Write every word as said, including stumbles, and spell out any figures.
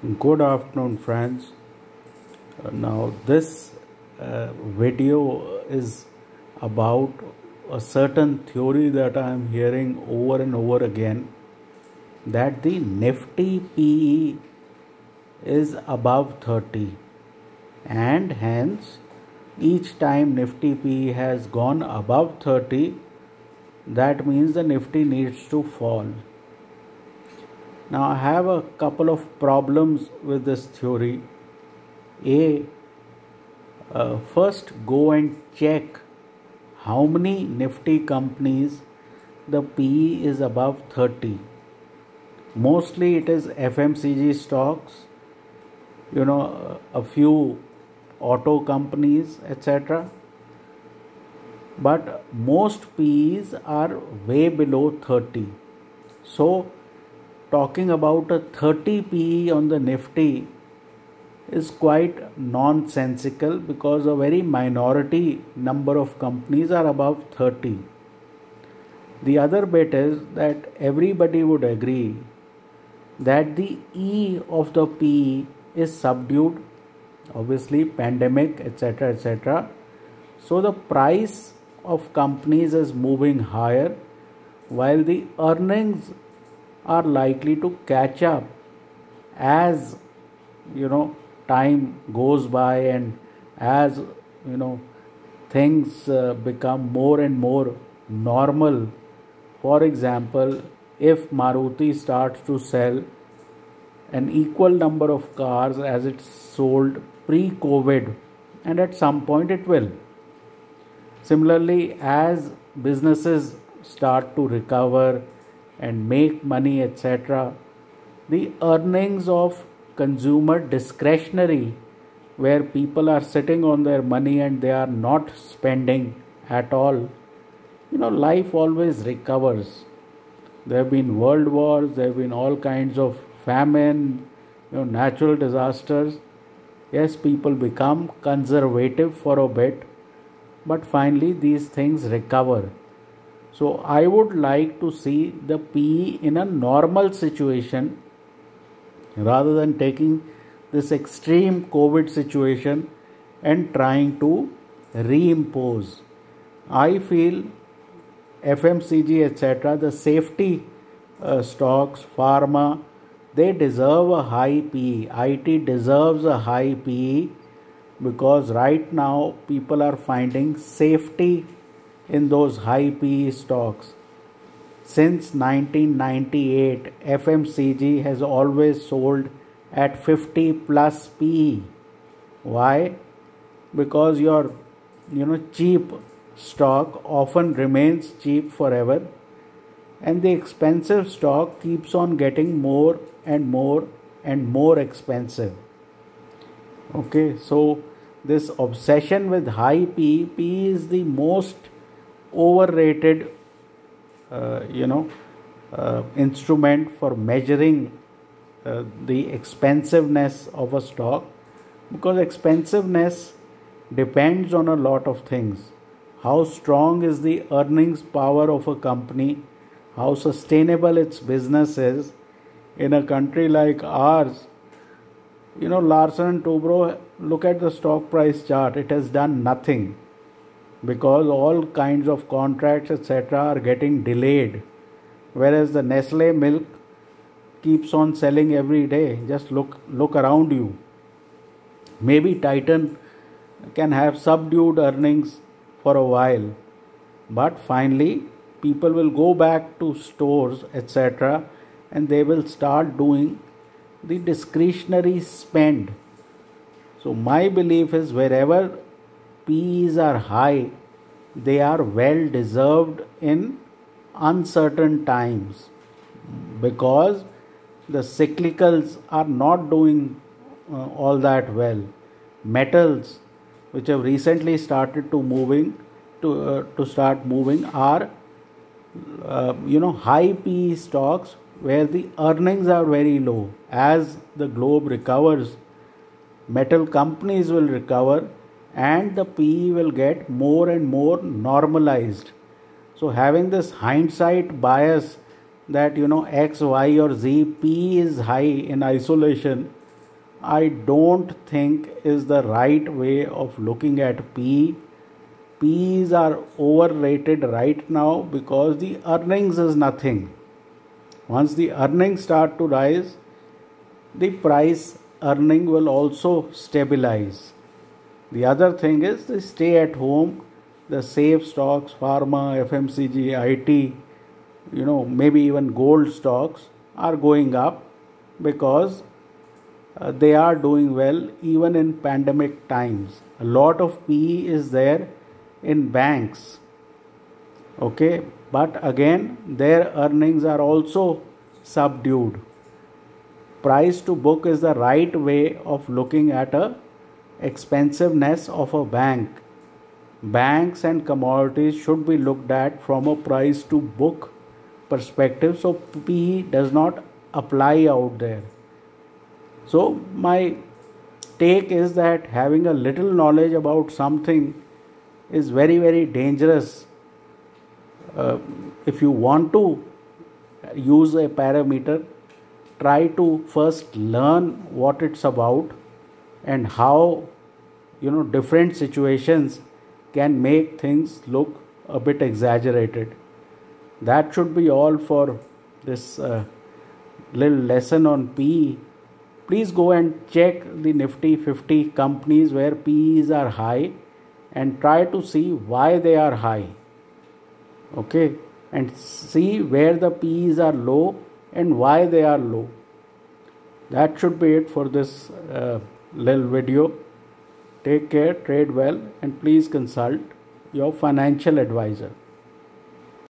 Good afternoon, friends. Uh, now, this uh, video is about a certain theory that I am hearing over and over again, that the Nifty P E is above thirty, and hence each time Nifty P E has gone above thirty, that means the Nifty needs to fall. Now, I have a couple of problems with this theory. A, uh, first go and check how many Nifty companies the P E is above thirty. Mostly it is F M C G stocks, you know, a few auto companies, et cetera. But most P Es are way below thirty. So, talking about a thirty P E on the Nifty is quite nonsensical, because a very minority number of companies are above thirty. The other bit is that everybody would agree that the E of the P E is subdued, obviously pandemic, etc, etc. So the price of companies is moving higher, while the earnings are likely to catch up as you know time goes by, and as you know things uh, become more and more normal. For example, if Maruti starts to sell an equal number of cars as it sold pre-COVID, and at some point it will. Similarly, as businesses start to recover and make money, et cetera, the earnings of consumer discretionary, where people are sitting on their money and they are not spending at all, you know, life always recovers. There have been world wars, there have been all kinds of famine, you know, natural disasters. Yes, people become conservative for a bit, but finally these things recover. So I would like to see the P E in a normal situation, rather than taking this extreme COVID situation and trying to reimpose. I feel F M C G, et cetera, the safety uh, stocks, pharma, they deserve a high P E. I T deserves a high P E, because right now people are finding safety in those high P E stocks. Since nineteen ninety-eight, F M C G has always sold at fifty plus P E. Why? Because your you know cheap stock often remains cheap forever, and the expensive stock keeps on getting more and more and more expensive. Okay, so this obsession with high P E, P E is the most overrated uh, you know uh, instrument for measuring uh, the expensiveness of a stock, because expensiveness depends on a lot of things. How strong is the earnings power of a company, how sustainable its business is. In a country like ours, you know, Larsen and Toubro, look at the stock price chart, it has done nothing, because all kinds of contracts, et cetera, are getting delayed, whereas the Nestle milk keeps on selling every day. Just look look around you. Maybe Titan can have subdued earnings for a while, but finally people will go back to stores, et cetera, and they will start doing the discretionary spend. So my belief is, wherever P Es are high, they are well deserved in uncertain times, because the cyclicals are not doing uh, all that well. Metals, which have recently started to moving to uh, to start moving, are uh, you know high P E stocks where the earnings are very low. As the globe recovers, metal companies will recover, and the P E will get more and more normalized. So having this hindsight bias that you know X, Y or Z P E is high in isolation, I don't think is the right way of looking at P E. P Es are overrated right now because the earnings is nothing. Once the earnings start to rise, the price earning will also stabilize. The other thing is the stay at home, the safe stocks, pharma, F M C G, I T, you know, maybe even gold stocks are going up because uh, they are doing well even in pandemic times. A lot of P E is there in banks. Okay, but again, their earnings are also subdued. Price to book is the right way of looking at a expensiveness of a bank. Banks and commodities should be looked at from a price to book perspective, so P E does not apply out there. So my take is that having a little knowledge about something is very very dangerous. Uh, if you want to use a parameter, try to first learn what it's about and how, you know, different situations can make things look a bit exaggerated. That should be all for this uh, little lesson on P E. Please go and check the Nifty fifty companies where P Es are high and try to see why they are high. Okay, and see where the P Es are low and why they are low. That should be it for this uh, little video. Take care, trade well, and please consult your financial advisor.